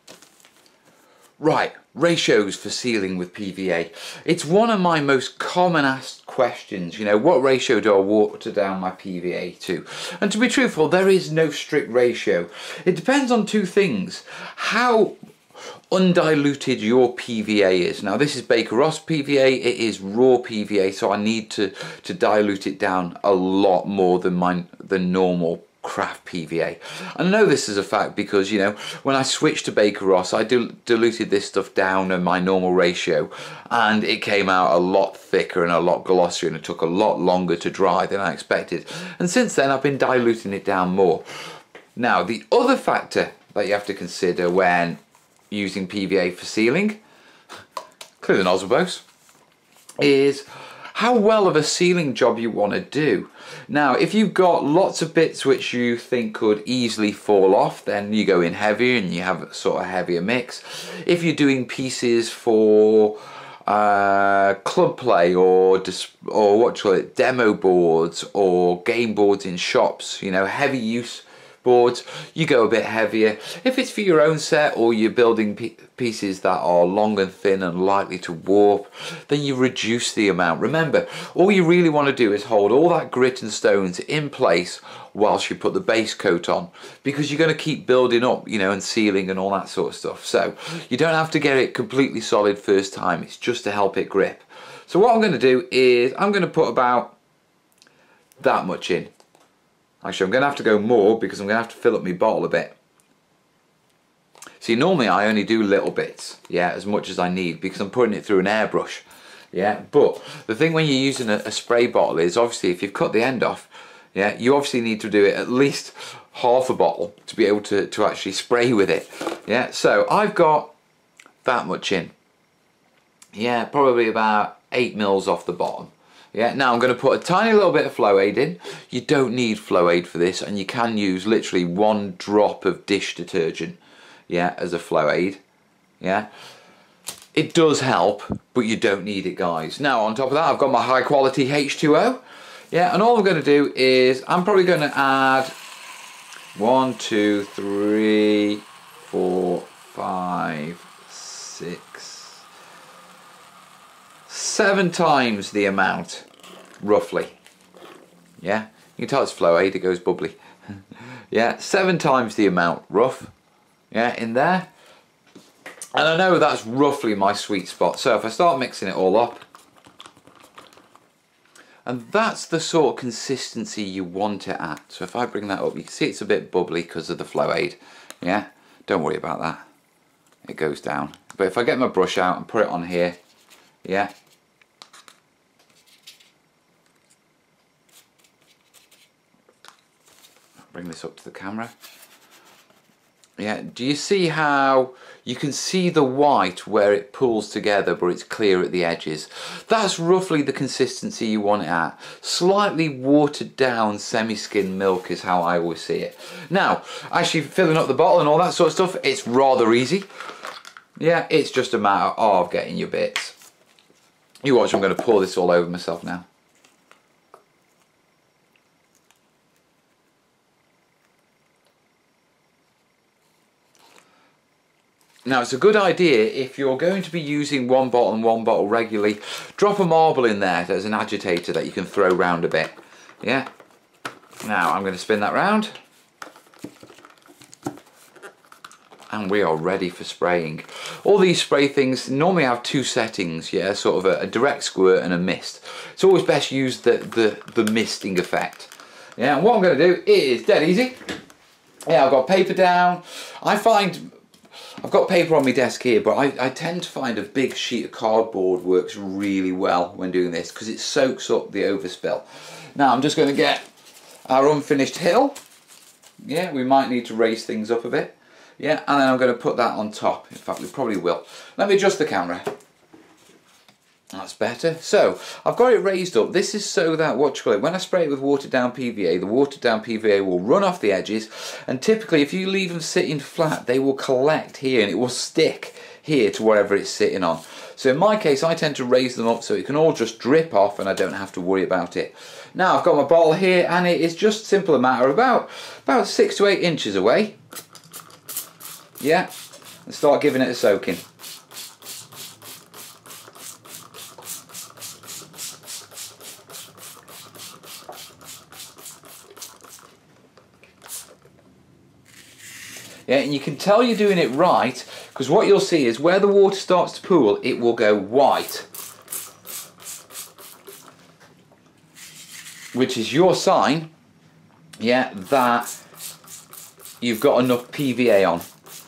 Right, ratios for sealing with P V A. It's one of my most common asked questions, you know, what ratio do I water down my P V A to? And to be truthful, there is no strict ratio. It depends on two things. How undiluted your P V A is. Now, this is Baker Ross P V A, it is raw P V A, so I need to, to dilute it down a lot more than my than normal craft P V A. I know this is a fact because, you know, when I switched to Baker Ross, I dil diluted this stuff down in my normal ratio, and it came out a lot thicker and a lot glossier, and it took a lot longer to dry than I expected. And since then, I've been diluting it down more. Now, the other factor that you have to consider when using P V A for sealing, clear the nozzle bows, is how well of a sealing job you want to do. Now, if you've got lots of bits which you think could easily fall off, then you go in heavier and you have a sort of heavier mix. If you're doing pieces for uh, club play or dis or what you call it, demo boards or game boards in shops, you know, heavy use boards, you go a bit heavier. If it's for your own set or you're building p pieces that are long and thin and likely to warp, then you reduce the amount. Remember, all you really want to do is hold all that grit and stones in place whilst you put the base coat on, because you're going to keep building up, you know, and sealing and all that sort of stuff. So you don't have to get it completely solid first time, it's just to help it grip. So what I'm going to do is I'm going to put about that much in. Actually, I'm going to have to go more because I'm going to have to fill up my bottle a bit. See, normally I only do little bits, yeah, as much as I need because I'm putting it through an airbrush, yeah. But the thing when you're using a, a spray bottle is, obviously, if you've cut the end off, yeah, you obviously need to do it at least half a bottle to be able to, to actually spray with it, yeah. So I've got that much in, yeah, probably about eight mils off the bottom. Yeah, now I'm going to put a tiny little bit of flow aid in. You don't need flow aid for this, and you can use literally one drop of dish detergent, yeah, as a flow aid. Yeah, it does help, but you don't need it, guys. Now on top of that, I've got my high quality H two O. Yeah, and all I'm going to do is I'm probably going to add one, two, three, four, five, six, seven times the amount, roughly. Yeah, you can tell it's flow aid, it goes bubbly. Yeah, seven times the amount, rough. Yeah, in there. And I know that's roughly my sweet spot. So if I start mixing it all up, and that's the sort of consistency you want it at. So if I bring that up, you can see it's a bit bubbly because of the flow aid. Yeah, don't worry about that. It goes down. But if I get my brush out and put it on here, yeah. Bring this up to the camera. Yeah, do you see how you can see the white where it pulls together but it's clear at the edges? That's roughly the consistency you want it at. Slightly watered down semi-skimmed milk is how I always see it. Now, actually filling up the bottle and all that sort of stuff, it's rather easy. Yeah, it's just a matter of getting your bits. You watch, I'm going to pour this all over myself now. Now it's a good idea if you're going to be using one bottle and one bottle regularly, drop a marble in there as an agitator that you can throw round a bit. Yeah. Now I'm going to spin that round. And we are ready for spraying. All these spray things normally have two settings, yeah, sort of a, a direct squirt and a mist. It's always best to use the, the, the misting effect. Yeah, and what I'm going to do is dead easy. Yeah, I've got paper down. I find... I've got paper on my desk here, but I, I tend to find a big sheet of cardboard works really well when doing this because it soaks up the overspill. Now I'm just going to get our unfinished hill. Yeah, we might need to raise things up a bit. Yeah, and then I'm going to put that on top. In fact, we probably will. Let me adjust the camera. That's better. So, I've got it raised up. This is so that, what you call it, when I spray it with watered down P V A, the watered down P V A will run off the edges, and typically if you leave them sitting flat, they will collect here and it will stick here to wherever it's sitting on. So in my case, I tend to raise them up so it can all just drip off and I don't have to worry about it. Now I've got my bottle here and it is just a simple matter of about, about six to eight inches away. Yeah, and start giving it a soaking. Yeah, and you can tell you're doing it right because what you'll see is where the water starts to pool, it will go white, which is your sign, yeah, that you've got enough P V A on.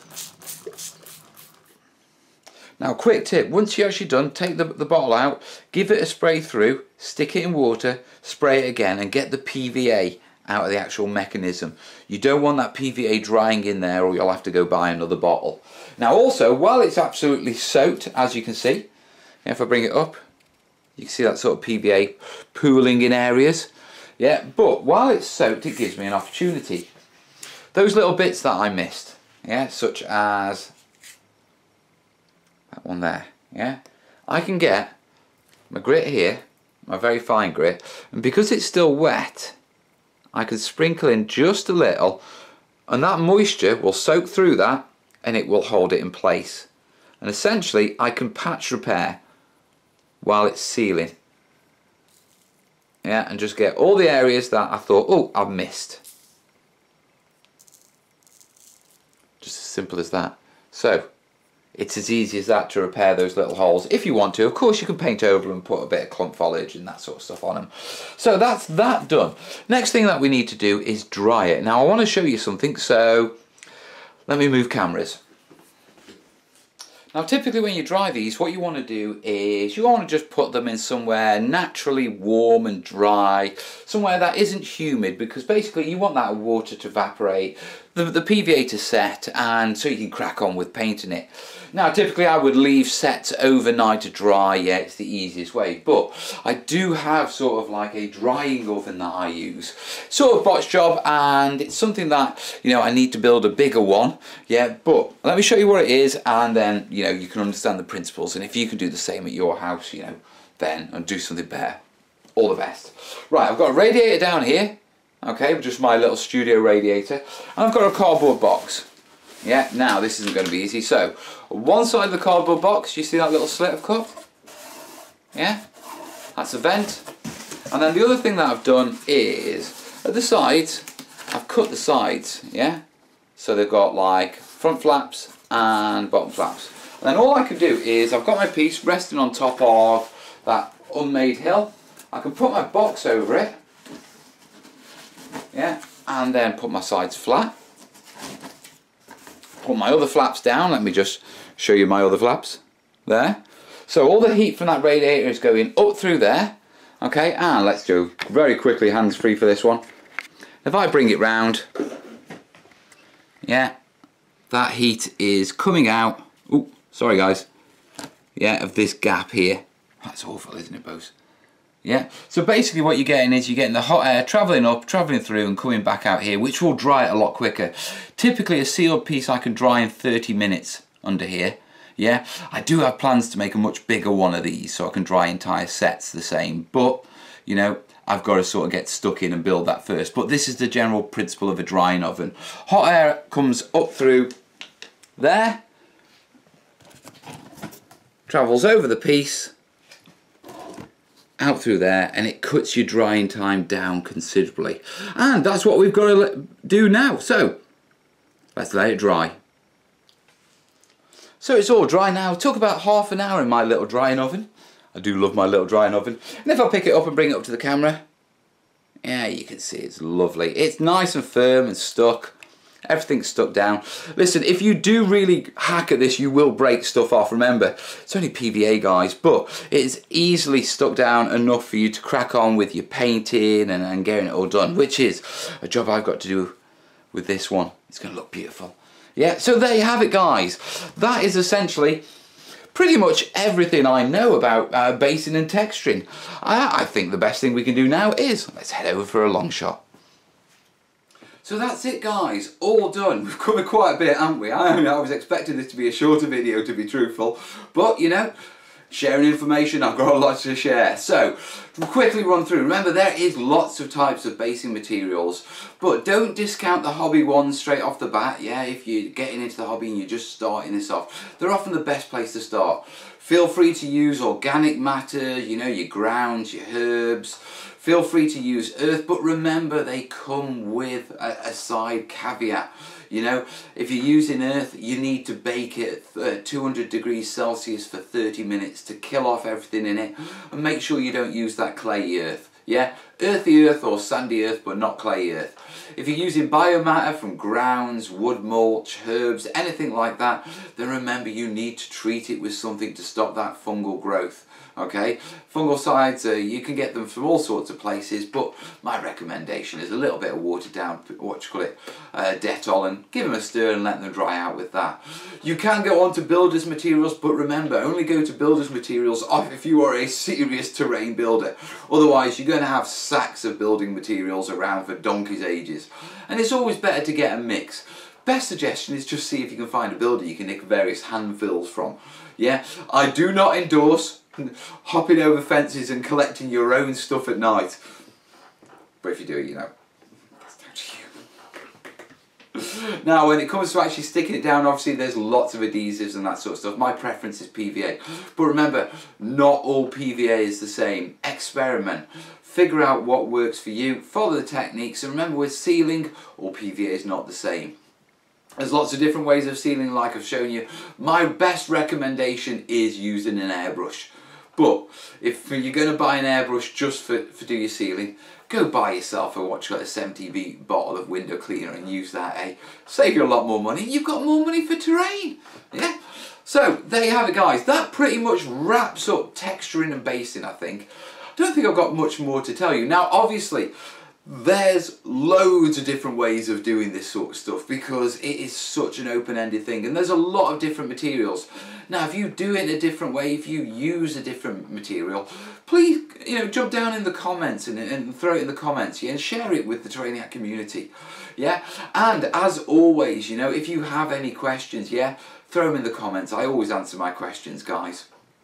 Now, quick tip, once you're actually done, take the, the bottle out, give it a spray through, stick it in water, spray it again and get the P V A out of the actual mechanism. You don't want that P V A drying in there or you'll have to go buy another bottle. Now also, while it's absolutely soaked, as you can see, if I bring it up, you can see that sort of P V A pooling in areas. Yeah, but while it's soaked, it gives me an opportunity. Those little bits that I missed, yeah, such as that one there, yeah, I can get my grit here, my very fine grit, and because it's still wet, I can sprinkle in just a little and that moisture will soak through that and it will hold it in place. And essentially I can patch repair while it's sealing. Yeah, and just get all the areas that I thought, oh, I've missed. Just as simple as that. So it's as easy as that to repair those little holes if you want to. Of course you can paint over and put a bit of clump foliage and that sort of stuff on them. So that's that done. Next thing that we need to do is dry it. Now I want to show you something, so let me move cameras. Now typically when you dry these, what you want to do is you want to just put them in somewhere naturally warm and dry, somewhere that isn't humid, because basically you want that water to evaporate, the, the P V A to set, and so you can crack on with painting it. Now typically I would leave sets overnight to dry, yeah, it's the easiest way, but I do have sort of like a drying oven that I use. Sort of botch job, and it's something that, you know, I need to build a bigger one, yeah, but let me show you what it is and then, you know, you can understand the principles, and if you can do the same at your house, you know, then and do something better, all the best. Right, I've got a radiator down here, okay, just my little studio radiator, and I've got a cardboard box. Yeah, now this isn't going to be easy. So, one side of the cardboard box, you see that little slit I've cut? yeah, that's a vent. And then the other thing that I've done is, at the sides, I've cut the sides, yeah, so they've got like front flaps and bottom flaps. And then all I can do is, I've got my piece resting on top of that unmade hill. I can put my box over it, yeah, and then put my sides flat. Put my other flaps down. Let me just show you my other flaps there. So all the heat from that radiator is going up through there, okay, and let's do very quickly hands free for this one. If I bring it round, yeah, that heat is coming out, oh, sorry guys, yeah, of this gap here. That's awful, isn't it, Bose? Yeah, so basically what you're getting is you're getting the hot air travelling up, travelling through and coming back out here, which will dry it a lot quicker. Typically a sealed piece I can dry in thirty minutes under here. Yeah, I do have plans to make a much bigger one of these so I can dry entire sets the same, but you know, I've got to sort of get stuck in and build that first. But this is the general principle of a drying oven. Hot air comes up through there, travels over the piece, out through there, and it cuts your drying time down considerably. And that's what we've got to do now. So let's let it dry. So it's all dry now. It took about half an hour in my little drying oven. I do love my little drying oven. And if I pick it up and bring it up to the camera, yeah, you can see it's lovely. It's nice and firm and stuck. Everything's stuck down. Listen, if you do really hack at this, you will break stuff off. Remember, it's only P V A, guys, but it's easily stuck down enough for you to crack on with your painting and, and getting it all done, which is a job I've got to do with this one. It's going to look beautiful. Yeah, so there you have it, guys. That is essentially pretty much everything I know about uh, basing and texturing. I, I think the best thing we can do now is let's head over for a long shot. So that's it, guys, all done. We've covered quite a bit, haven't we? I, I was expecting this to be a shorter video, to be truthful, but you know, sharing information, I've got a lot to share. So, we'll quickly run through. Remember, there is lots of types of basing materials, but don't discount the hobby ones straight off the bat. Yeah, if you're getting into the hobby and you're just starting this off, they're often the best place to start. Feel free to use organic matter, you know, your grounds, your herbs. Feel free to use earth, but remember they come with a, a side caveat. You know, if you're using earth, you need to bake it at two hundred degrees Celsius for thirty minutes to kill off everything in it, and make sure you don't use that clayey earth. Yeah, earthy earth or sandy earth, but not clay earth. If you're using biomatter from grounds, wood mulch, herbs, anything like that, then remember you need to treat it with something to stop that fungal growth. Okay, fungicides, uh, you can get them from all sorts of places, but my recommendation is a little bit of watered down, what you call it, uh, Dettol, and give them a stir and let them dry out with that. You can go on to builders materials, but remember, only go to builders materials if you are a serious terrain builder. Otherwise, you're going to have sacks of building materials around for donkey's ages. And it's always better to get a mix. Best suggestion is just see if you can find a builder you can nick various handfills from. Yeah, I do not endorse hopping over fences and collecting your own stuff at night. But if you do it, you know, it's down to you. Now, when it comes to actually sticking it down, obviously there's lots of adhesives and that sort of stuff. My preference is P V A. But remember, not all P V A is the same. Experiment. Figure out what works for you. Follow the techniques. And remember, with sealing, all P V A is not the same. There's lots of different ways of sealing, like I've shown you. My best recommendation is using an airbrush. But if you're going to buy an airbrush just for, for do your sealing, go buy yourself a watch like a seventy V bottle of window cleaner and use that, eh? Save you a lot more money. You've got more money for terrain. Yeah? So, there you have it, guys. That pretty much wraps up texturing and basing, I think. I don't think I've got much more to tell you. Now, obviously, there's loads of different ways of doing this sort of stuff because it is such an open-ended thing, and there's a lot of different materials. Now, if you do it a different way, if you use a different material, please, you know, jump down in the comments and, and throw it in the comments, yeah, and share it with the terrainiac community, yeah. And as always, you know, if you have any questions, yeah, throw them in the comments. I always answer my questions, guys.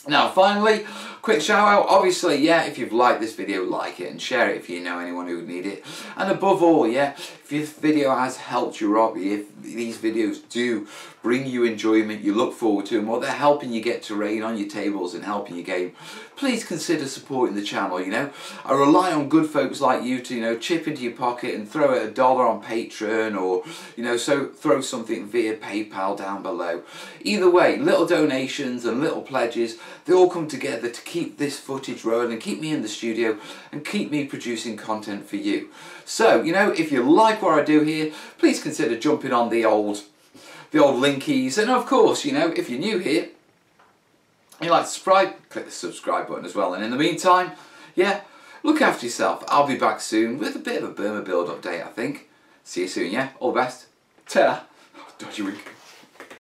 Now finally, quick shout out, obviously, yeah, if you've liked this video, like it and share it if you know anyone who would need it. And above all, yeah, if this video has helped your hobby, if these videos do bring you enjoyment, you look forward to them, or they're helping you get terrain on your tables and helping your game, please consider supporting the channel, you know. I rely on good folks like you to, you know, chip into your pocket and throw it a dollar on Patreon, or, you know, so throw something via PayPal down below. Either way, little donations and little pledges, they all come together to keep this footage rolling, keep me in the studio and keep me producing content for you. So, you know, if you like what I do here, please consider jumping on the old the old linkies, and of course, you know, if you're new here and you like to subscribe, click the subscribe button as well. And in the meantime, yeah, look after yourself. I'll be back soon with a bit of a Burma build update, I think. See you soon, yeah? All the best. Ta-ra. Dodgy wink.